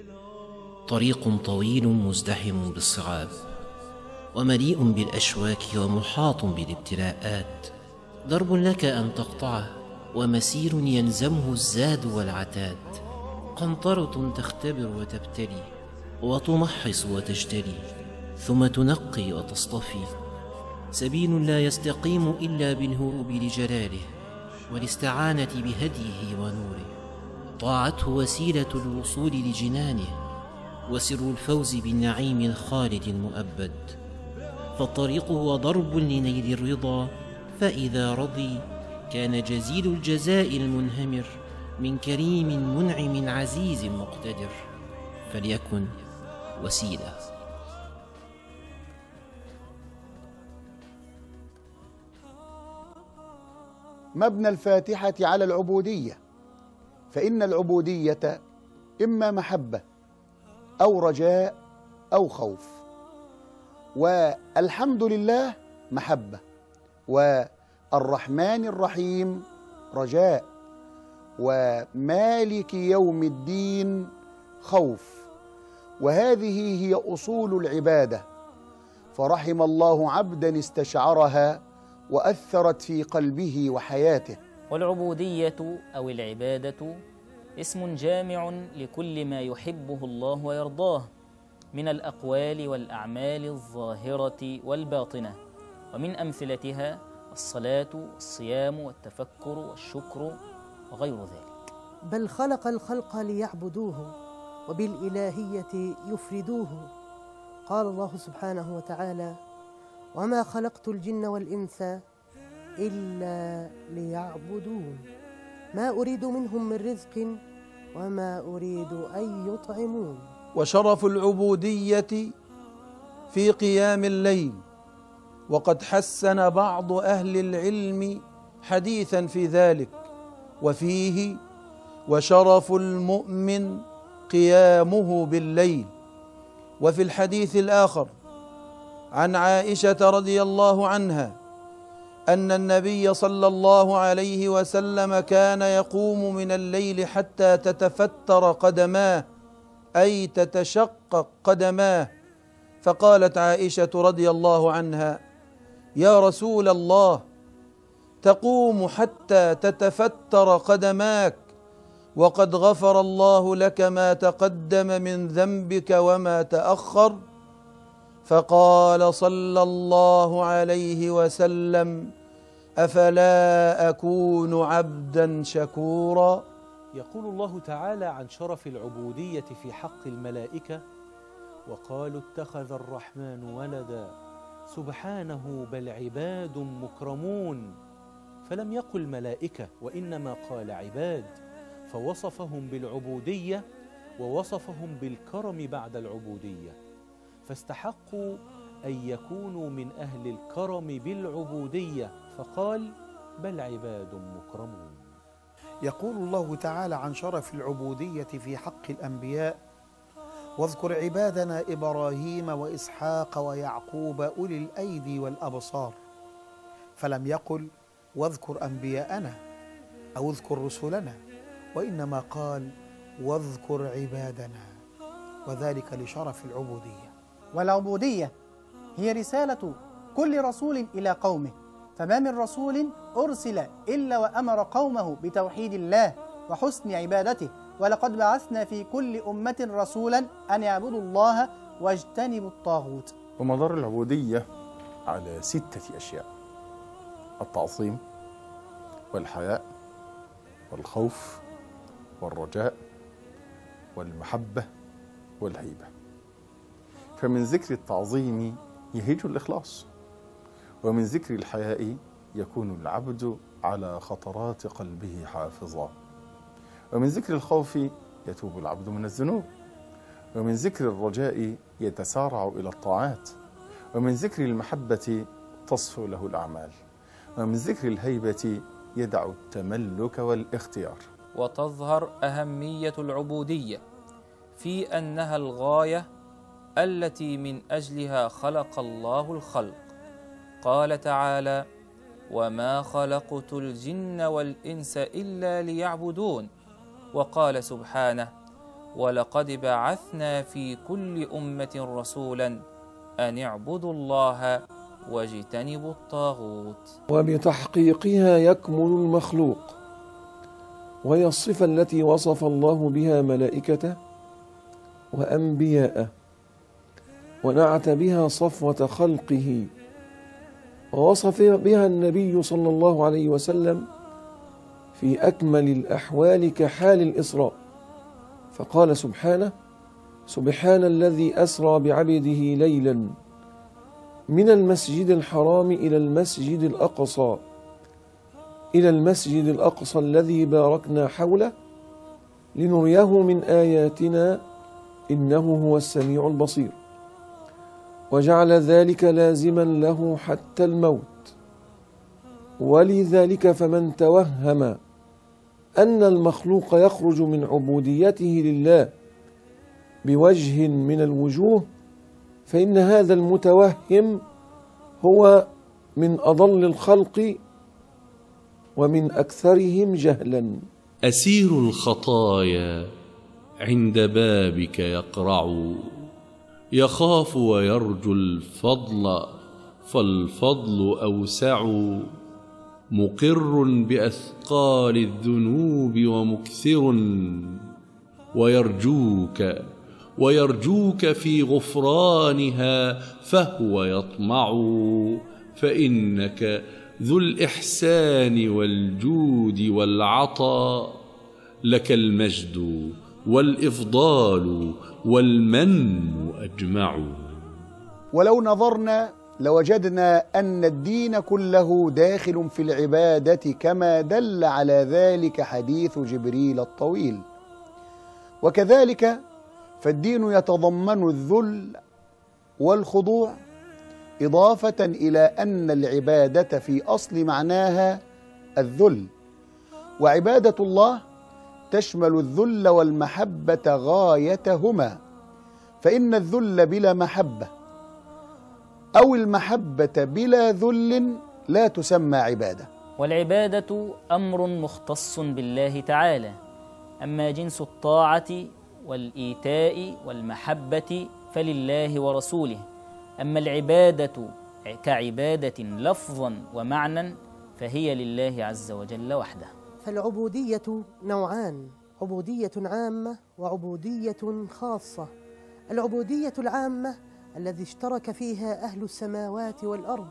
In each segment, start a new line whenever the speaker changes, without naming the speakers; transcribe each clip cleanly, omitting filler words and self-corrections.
طريق طويل مزدحم بالصعاب، ومليء بالأشواك ومحاط بالابتلاءات، درب لك أن تقطعه، ومسير يلزمه الزاد والعتاد، قنطرة تختبر وتبتلي، وتمحص وتجتلي، ثم تنقي وتصطفي، سبيل لا يستقيم إلا بالهروب لجلاله والاستعانة بهديه ونوره، طاعته وسيلة الوصول لجنانه، وسر الفوز بالنعيم الخالد المؤبد. فالطريق هو ضرب لنيل الرضا، فإذا رضي كان جزيل الجزاء المنهمر من كريم منعم عزيز مقتدر، فليكن وسيلة.
مبنى الفاتحة على العبودية، فإن العبودية إما محبة أو رجاء أو خوف، والحمد لله محبة، والرحمن الرحيم رجاء، ومالك يوم الدين خوف، وهذه هي أصول العبادة. فرحم الله عبدا استشعرها وأثرت في قلبه وحياته.
والعبودية أو العبادة اسم جامع لكل ما يحبه الله ويرضاه من الأقوال والأعمال الظاهرة والباطنة، ومن أمثلتها الصلاة والصيام والتفكر والشكر وغير ذلك.
بل خلق الخلق ليعبدوه وبالإلهية يفردوه. قال الله سبحانه وتعالى: وما خلقت الجن والإنس إلا ليعبدون ما أريد منهم من رزق وما أريد أن يطعمون.
وشرف العبودية في قيام الليل، وقد حسن بعض أهل العلم حديثا في ذلك وفيه: وشرف المؤمن قيامه بالليل. وفي الحديث الآخر عن عائشة رضي الله عنها أن النبي صلى الله عليه وسلم كان يقوم من الليل حتى تتفتر قدماه، أي تتشقق قدماه، فقالت عائشة رضي الله عنها: يا رسول الله، تقوم حتى تتفتر قدماك وقد غفر الله لك ما تقدم من ذنبك وما تأخر؟ فقال صلى الله عليه وسلم: أفلا أكون عبدا شكورا؟
يقول الله تعالى عن شرف العبودية في حق الملائكة: وقالوا اتخذ الرحمن ولدا سبحانه بل عباد مكرمون. فلم يقل ملائكة وإنما قال عباد، فوصفهم بالعبودية ووصفهم بالكرم بعد العبودية، فاستحقوا أن يكونوا من أهل الكرم بالعبودية، فقال: بل عباد مكرمون.
يقول الله تعالى عن شرف العبودية في حق الأنبياء: واذكر عبادنا إبراهيم وإسحاق ويعقوب أولي الأيدي والأبصار. فلم يقل: واذكر أنبياءنا أو اذكر رسلنا، وإنما قال: واذكر عبادنا، وذلك لشرف العبودية.
والعبودية هي رسالة كل رسول إلى قومه، فما من رسول أرسل إلا وأمر قومه بتوحيد الله وحسن عبادته، ولقد بعثنا في كل أمة رسولا أن يعبدوا الله واجتنبوا الطاغوت.
ومدار العبودية على 6 أشياء: التعظيم والحياء والخوف والرجاء والمحبة والهيبة. فمن ذكر التعظيم يهيج الإخلاص، ومن ذكر الحياء يكون العبد على خطرات قلبه حافظا، ومن ذكر الخوف يتوب العبد من الذنوب، ومن ذكر الرجاء يتسارع إلى الطاعات، ومن ذكر المحبة تصفو له الأعمال، ومن ذكر الهيبة يدع التملك والاختيار.
وتظهر أهمية العبودية في أنها الغاية التي من أجلها خلق الله الخلق. قال تعالى: وما خلقت الجن والإنس إلا ليعبدون. وقال سبحانه: ولقد بعثنا في كل أمة رسولا أن اعبدوا الله واجتنبوا الطاغوت.
وبتحقيقها يكمل المخلوق، وهي الصفة التي وصف الله بها ملائكته وأنبياءه، ونعت بها صفوة خلقه، ووصف بها النبي صلى الله عليه وسلم في أكمل الأحوال كحال الإسراء، فقال سبحانه: سبحان الذي أسرى بعبده ليلا من المسجد الحرام إلى المسجد الأقصى الذي باركنا حوله لنريه من آياتنا إنه هو السميع البصير، وجعل ذلك لازما له حتى الموت. ولذلك فمن توهم أن المخلوق يخرج من عبوديته لله بوجه من الوجوه فإن هذا المتوهم هو من أضل الخلق ومن أكثرهم جهلا.
أسير الخطايا عند بابك يقرع، يخاف ويرجو الفضل فالفضل أوسع، مقر بأثقال الذنوب ومكثر، ويرجوك في غفرانها فهو يطمع، فإنك ذو الإحسان والجود والعطاء، لك المجد والإفضال والمن أجمع.
ولو نظرنا لوجدنا أن الدين كله داخل في العبادة كما دل على ذلك حديث جبريل الطويل. وكذلك فالدين يتضمن الذل والخضوع، إضافة إلى أن العبادة في أصل معناها الذل، وعبادة الله تشمل الذل والمحبة غايتهما، فإن الذل بلا محبة أو المحبة بلا ذل لا تسمى عبادة.
والعبادة أمر مختص بالله تعالى، أما جنس الطاعة والإيتاء والمحبة فلله ورسوله، أما العبادة كعبادة لفظا ومعنى فهي لله عز وجل وحده.
فالعبودية نوعان: عبودية عامة وعبودية خاصة. العبودية العامة الذي اشترك فيها أهل السماوات والأرض،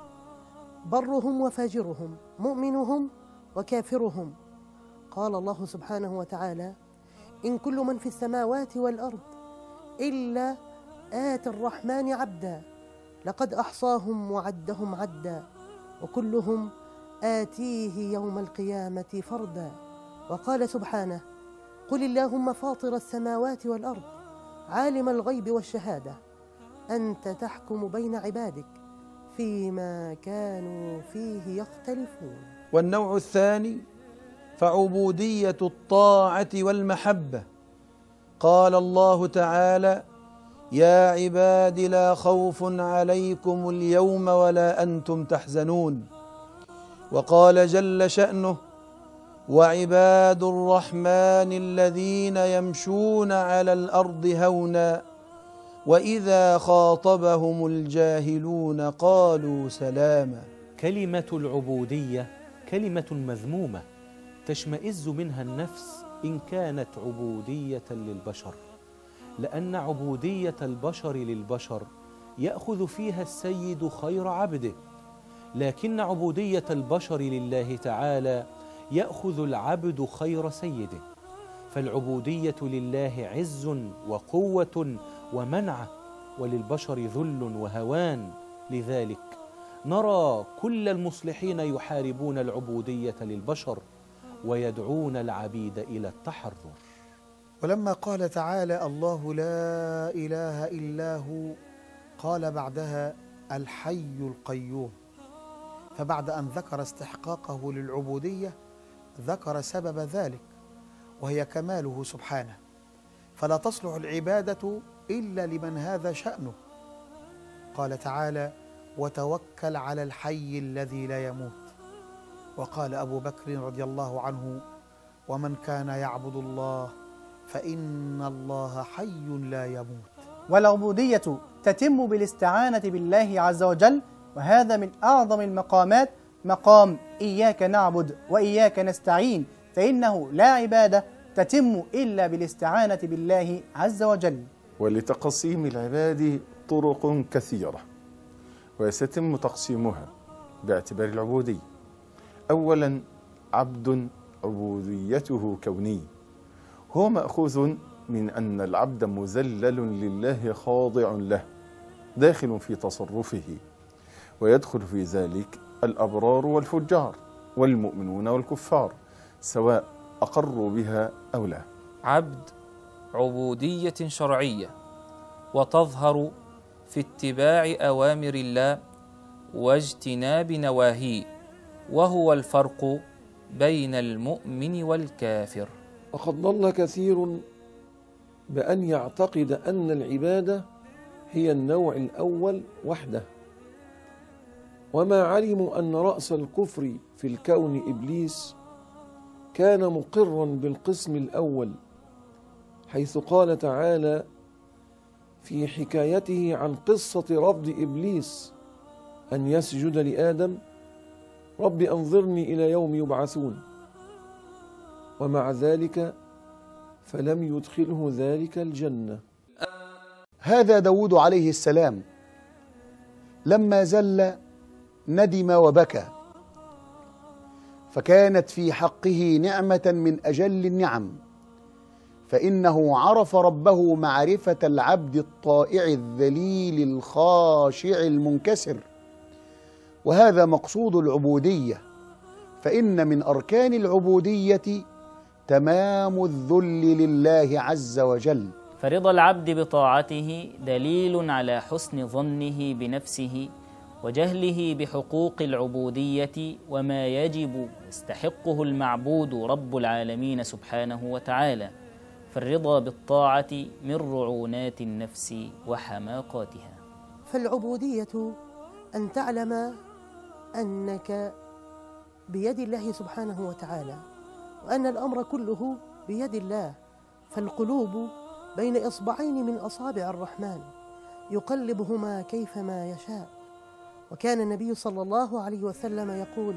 برهم وفاجرهم، مؤمنهم وكافرهم. قال الله سبحانه وتعالى: إن كل من في السماوات والأرض إلا آتي الرحمن عبدا لقد أحصاهم وعدهم عدا وكلهم آتيه يوم القيامة فردا. وقال سبحانه: قل اللهم فاطر السماوات والأرض عالم الغيب والشهادة أنت تحكم بين عبادك فيما كانوا فيه يختلفون.
والنوع الثاني فعبودية الطاعة والمحبة. قال الله تعالى: يا عباد لا خوف عليكم اليوم ولا أنتم تحزنون. وقال جل شأنه: وعباد الرحمن الذين يمشون على الأرض هونا وإذا خاطبهم الجاهلون قالوا سلاما.
كلمة العبودية كلمة مذمومة تشمئز منها النفس إن كانت عبودية للبشر، لأن عبودية البشر للبشر يأخذ فيها السيد خير عبده، لكن عبودية البشر لله تعالى يأخذ العبد خير سيده. فالعبودية لله عز وقوة ومنعة، وللبشر ذل وهوان. لذلك نرى كل المصلحين يحاربون العبودية للبشر ويدعون العبيد إلى التحرر.
ولما قال تعالى: الله لا إله إلا هو، قال بعدها: الحي القيوم. فبعد أن ذكر استحقاقه للعبودية ذكر سبب ذلك، وهي كماله سبحانه، فلا تصلح العبادة إلا لمن هذا شأنه. قال تعالى: وتوكل على الحي الذي لا يموت. وقال أبو بكر رضي الله عنه: ومن كان يعبد الله فإن الله حي لا يموت.
والعبودية تتم بالاستعانة بالله عز وجل، وهذا من أعظم المقامات، مقام إياك نعبد وإياك نستعين، فإنه لا عبادة تتم إلا بالاستعانة بالله عز وجل.
ولتقسيم العباد طرق كثيرة، وسيتم تقسيمها باعتبار العبودية. أولا، عبد عبوديته كونية، هو مأخوذ من أن العبد مذلل لله خاضع له داخل في تصرفه، ويدخل في ذلك الأبرار والفجار والمؤمنون والكفار سواء أقروا بها أو لا.
عبد عبودية شرعية، وتظهر في اتباع أوامر الله واجتناب نواهيه، وهو الفرق بين المؤمن والكافر.
وقد ضل كثير بأن يعتقد أن العبادة هي النوع الأول وحده، وما علموا أن رأس الكفر في الكون إبليس كان مقرا بالقسم الأول، حيث قال تعالى في حكايته عن قصة رفض إبليس أن يسجد لآدم: رب أنظرني إلى يوم يبعثون. ومع ذلك فلم يدخله ذلك الجنة.
هذا داود عليه السلام لما زل ندم وبكى، فكانت في حقه نعمة من أجل النعم، فإنه عرف ربه معرفة العبد الطائع الذليل الخاشع المنكسر، وهذا مقصود العبودية، فإن من أركان العبودية تمام الذل لله عز وجل.
فرضا العبد بطاعته دليل على حسن ظنه بنفسه وجهله بحقوق العبودية وما يجب يستحقه المعبود رب العالمين سبحانه وتعالى، فالرضا بالطاعة من رعونات النفس وحماقاتها.
فالعبودية أن تعلم أنك بيد الله سبحانه وتعالى، وأن الأمر كله بيد الله، فالقلوب بين إصبعين من أصابع الرحمن يقلبهما كيفما يشاء. وكان النبي صلى الله عليه وسلم يقول: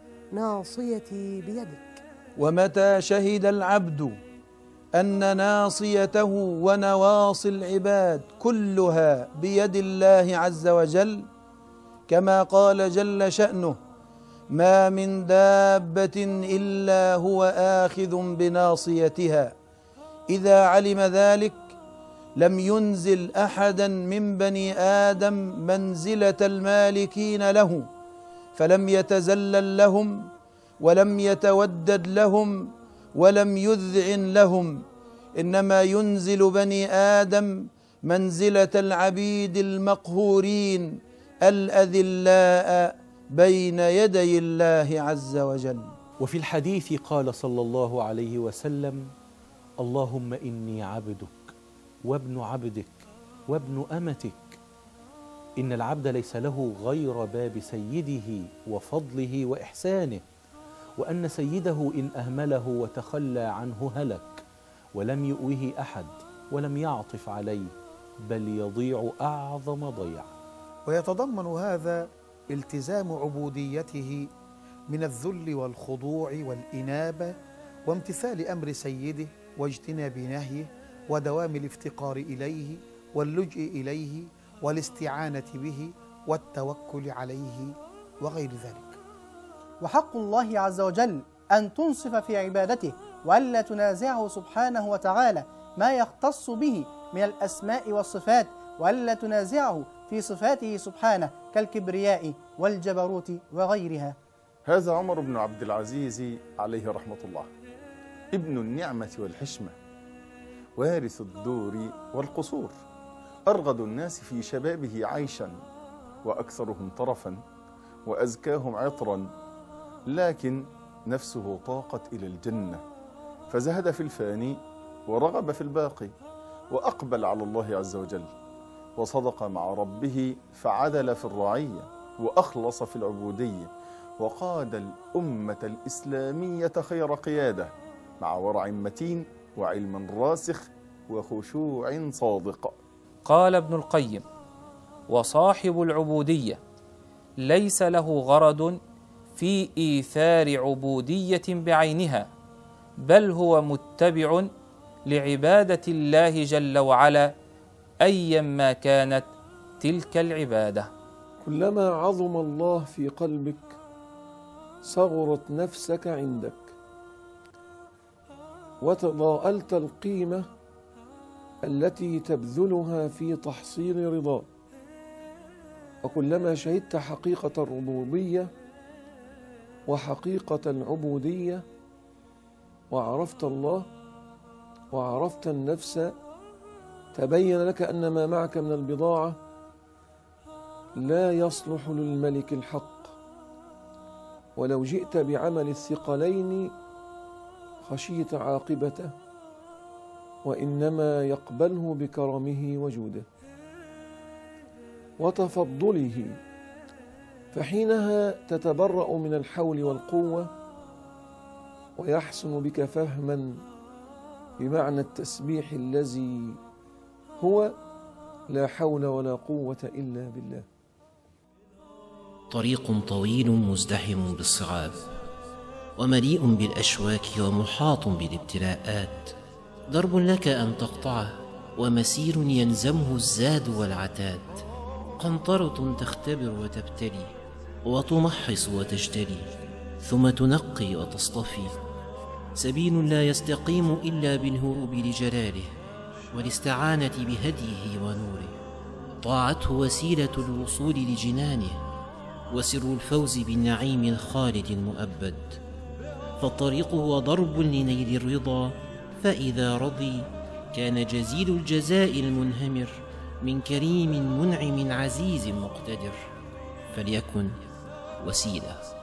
ناصيتي بيدك.
ومتى شهد العبد أن ناصيته ونواصي العباد كلها بيد الله عز وجل، كما قال جل شأنه: ما من دابة إلا هو آخذ بناصيتها، إذا علم ذلك لم ينزل أحدا من بني آدم منزلة المالكين له، فلم يتزلل لهم ولم يتودد لهم ولم يذعن لهم، إنما ينزل بني آدم منزلة العبيد المقهورين الأذلاء بين يدي الله عز وجل.
وفي الحديث قال صلى الله عليه وسلم: اللهم إني عبدك وابن عبدك وابن أمتك. إن العبد ليس له غير باب سيده وفضله وإحسانه، وأن سيده إن أهمله وتخلى عنه هلك، ولم يؤوه أحد ولم يعطف عليه، بل يضيع أعظم ضيع.
ويتضمن هذا التزام عبوديته من الذل والخضوع والإنابة وامتثال أمر سيده واجتناب نهيه ودوام الافتقار إليه واللجء إليه والاستعانة به والتوكل عليه وغير ذلك.
وحق الله عز وجل أن تنصف في عبادته، وألا تنازعه سبحانه وتعالى ما يختص به من الأسماء والصفات، وألا تنازعه في صفاته سبحانه كالكبرياء والجبروت وغيرها.
هذا عمر بن عبد العزيز عليه رحمة الله، ابن النعمة والحشمة، وارث الدور والقصور، أرغد الناس في شبابه عيشا وأكثرهم طرفا وأزكاهم عطرا، لكن نفسه طاقت إلى الجنة، فزهد في الفاني ورغب في الباقي، وأقبل على الله عز وجل، وصدق مع ربه فعدل في الرعية، وأخلص في العبودية، وقاد الأمة الإسلامية خير قيادة مع ورع متين وعلم راسخ وخشوع صادق.
قال ابن القيم: وصاحب العبودية ليس له غرض في إيثار عبودية بعينها، بل هو متبع لعبادة الله جل وعلا أيما كانت تلك العبادة.
كلما عظم الله في قلبك صغرت نفسك عندك وتضاءلت القيمة التي تبذلها في تحصيل رضاه. وكلما شهدت حقيقة الربوبية وحقيقة العبودية وعرفت الله وعرفت النفس، تبين لك أن ما معك من البضاعة لا يصلح للملك الحق، ولو جئت بعمل الثقلين خشيت عاقبته، وإنما يقبله بكرمه وجوده وتفضله، فحينها تتبرأ من الحول والقوة ويحسن بك فهما بمعنى التسبيح الذي هو لا حول ولا قوة إلا بالله.
طريق طويل مزدحم بالصعاب ومليء بالأشواك ومحاط بالابتلاءات، درب لك أن تقطعه ومسير يلزمه الزاد والعتاد، قنطرة تختبر وتبتلي وتمحص وتجتلي ثم تنقي وتصطفي، سبيل لا يستقيم إلا بالهروب لجلاله والاستعانة بهديه ونوره، طاعته وسيلة الوصول لجنانه وسر الفوز بالنعيم الخالد المؤبد، فالطريق هو ضرب لنيل الرضا، فإذا رضي كان جزيل الجزاء المنهمر من كريم منعم عزيز مقتدر، فليكن وسيلة.